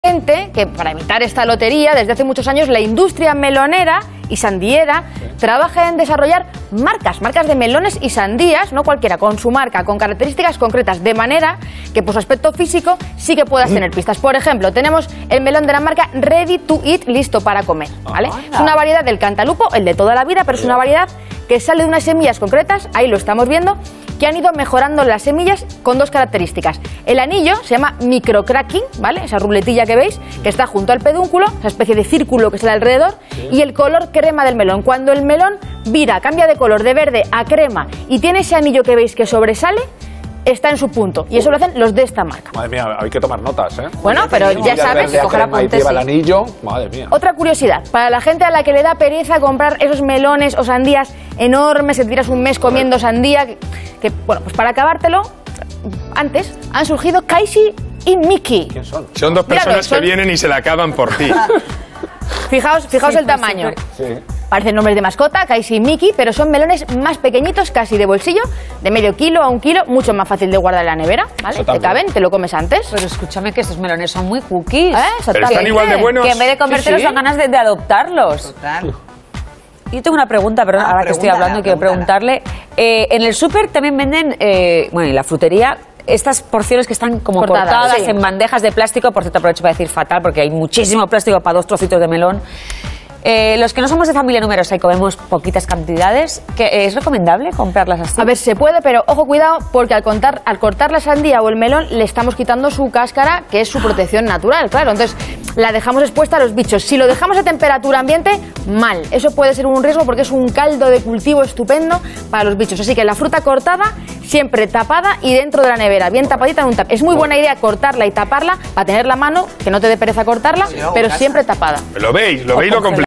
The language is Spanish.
Gente que para evitar esta lotería, desde hace muchos años la industria melonera y sandiera trabaja en desarrollar marcas de melones y sandías, no cualquiera, con su marca, con características concretas, de manera que por su aspecto físico sí que puedas tener pistas. Por ejemplo, tenemos el melón de la marca Ready to Eat, listo para comer, ¿vale? Es una variedad del cantalupo, el de toda la vida, pero es una variedad que sale de unas semillas concretas, ahí lo estamos viendo, que han ido mejorando las semillas con dos características. El anillo se llama microcracking, ¿vale? Esa ruletilla que veis, que está junto al pedúnculo, esa especie de círculo que sale alrededor, y el color crema del melón. Cuando el melón vira, cambia de color de verde a crema y tiene ese anillo que veis que sobresale, está en su punto. Y eso lo hacen los de esta marca. Madre mía, hay que tomar notas, ¿eh? Bueno, pero ya sabes, coger apuntes. Lleva el anillo, madre mía. Otra curiosidad, para la gente a la que le da pereza comprar esos melones o sandías enormes, que te tiras un mes comiendo sandía, bueno, pues para acabártelo, antes han surgido Casey y Mickey. ¿Quién son? Son dos personas que vienen y se la acaban por ti. Fijaos el tamaño. Sí. Parecen nombres de mascota, Casey y Mickey, pero son melones más pequeñitos, casi de bolsillo, de medio kilo a 1 kilo, mucho más fácil de guardar en la nevera, ¿vale? Te caben, te lo comes antes. Pero escúchame que estos melones son muy cookies. Pero están igual de buenos. Que en vez de comértelos dan ganas de adoptarlos. Total. Yo tengo una pregunta, perdón, ahora que estoy hablando quiero preguntarle. En el súper también venden, bueno, en la frutería, estas porciones que están como cortadas sí, en bandejas de plástico. Por cierto, aprovecho para decir fatal, porque hay muchísimo plástico para 2 trocitos de melón. Los que no somos de familia numerosa y comemos poquitas cantidades, ¿es recomendable comprarlas así? A ver, se puede, pero ojo, cuidado, porque al cortar la sandía o el melón le estamos quitando su cáscara, que es su protección natural, claro. Entonces la dejamos expuesta a los bichos. Si lo dejamos a temperatura ambiente, mal. Eso puede ser un riesgo porque es un caldo de cultivo estupendo para los bichos. Así que la fruta cortada, siempre tapada y dentro de la nevera, bien tapadita en un tupper. Es muy buena idea cortarla y taparla para tener la mano, que no te dé pereza cortarla, pero siempre tapada. ¿Lo veis lo complicado?